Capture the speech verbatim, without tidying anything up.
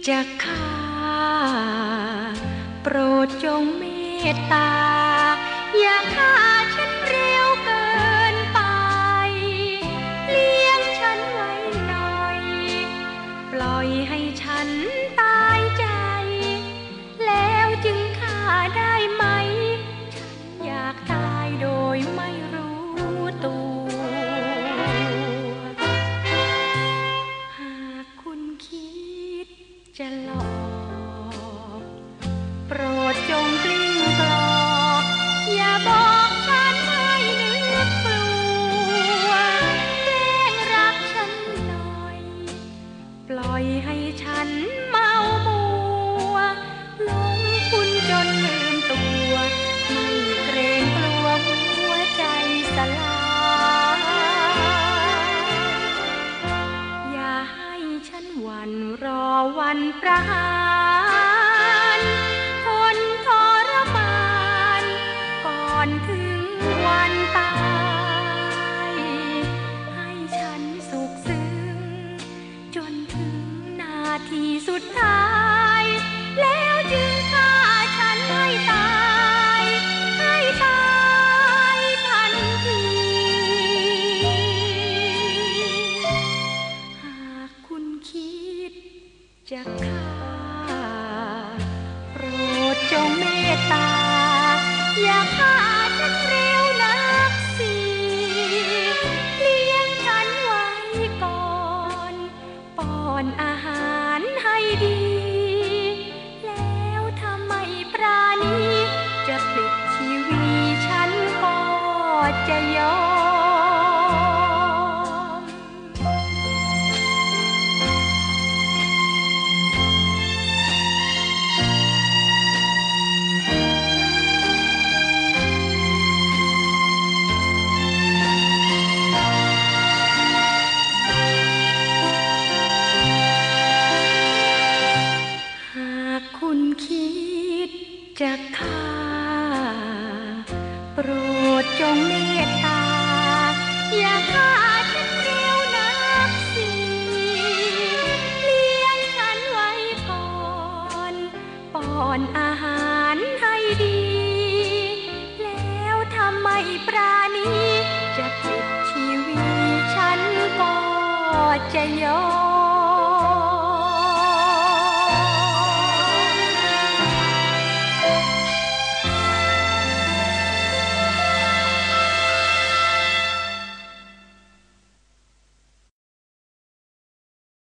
จะฆ่าโปรดจงเมตตาอย่าฆ่าฉันเร็วเกินไปเลี้ยงฉันไว้หน่อยปล่อยให้ฉันตายใจแล้วจึงฆ่าได้ไหมฉันอยากตายโดยไม่รู้ตัวหากคุณคิดจะหลอกโปรดจงกลิ้งกลอกอย่าบอกฉันให้นึกกลัวแกล้งรักฉันหน่อยปล่อยให้ฉันเมามัวหลงคุณจนลืมตัวไม่เกรงกลัวหัวใจสลายอย่าให้ฉันหวั่นรอวันประหารทนทรมานก่อนถึงวันตายให้ฉันสุขซึ้งจนถึงนาทีสุดท้ายแล้วจึงฆ่าฉันให้ตายให้ตายทันทีหากคุณคิดจะฆ่าโปรดจงเมตตาอย่าฆ่าฉันเร็วนักสิเลี้ยงฉันไว้ก่อนป้อนอาหารให้ดีแล้วถ้าไม่ปราณีจะปลิดชีวีฉันก็จะยอมหากคุณคิดจะฆ่าโปรดจงเมตตาอย่าฆ่าฉันเร็วนักสิเลี้ยงฉันไว้ก่อนป้อนอาหารให้ดีแล้วถ้าไม่ปราณี